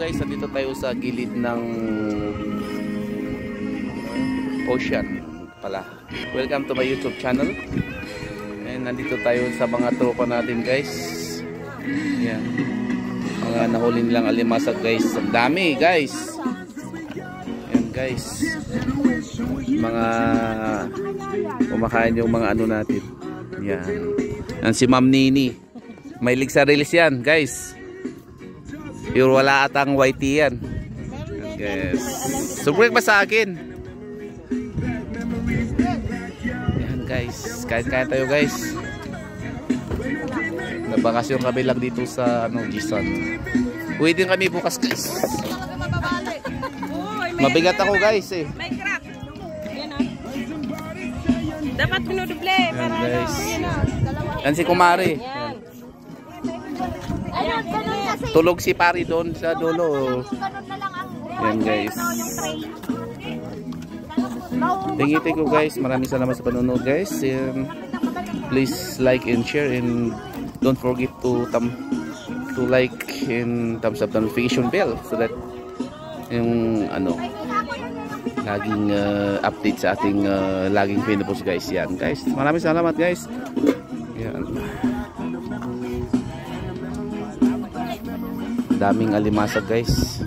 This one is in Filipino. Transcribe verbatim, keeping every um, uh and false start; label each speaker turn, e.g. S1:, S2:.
S1: guys, nandito tayo sa gilid ng ocean pala. Welcome to my YouTube channel. And nandito tayo sa mga tropa natin guys. Yan. Mga nahuli nilang alimasag guys. Ang dami guys. Yan guys. Mga kumakain yung mga ano natin. Yan. Yan si Ma'am Nini. May lig sa release yan guys. Pure wala atang white yan. Yes. Subrek ba sa akin? Yan guys. Kain-kain tayo guys. Nabakasyon kami lang dito sa ano, Gison. Uwi din kami bukas guys. Mabigat ako guys eh.
S2: May crack. Yan ah. Dapat pinuduble para
S1: guys.
S2: ano.
S1: Yan si Kumari.
S2: Yan.
S1: Tulog si Pari doon sa dulo. Yan guys. Thank you, thank you guys. Maraming salamat sa panonood guys. And please like and share and don't forget to thumb to like and thumbs up the notification bell so that yung ano laging uh, update sa ating uh, laging pinupost guys. Yan guys. Maraming salamat guys. Yan. Daming alimasag guys.